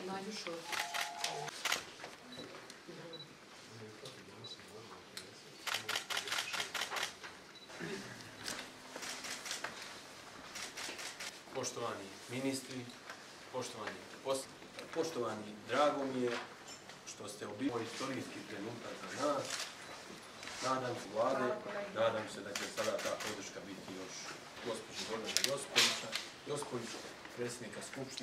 Najdušo. Poštovani ministri, poštovani, drago mi je što ste obili istorijski trenutak za nas. Nadam se vlade, nadam se da će sada ta podrška biti još gospođe Gordana Jospovića, predsjednika Skupštine.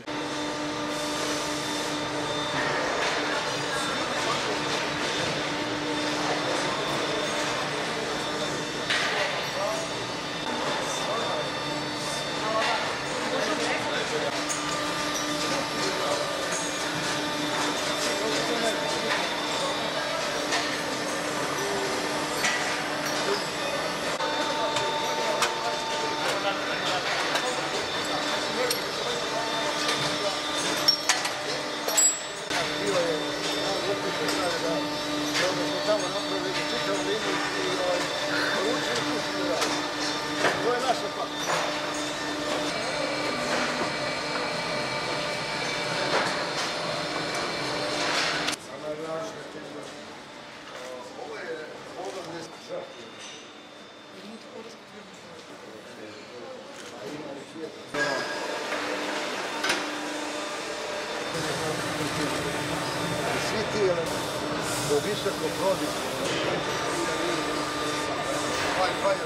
Svi ti do visoko prodično.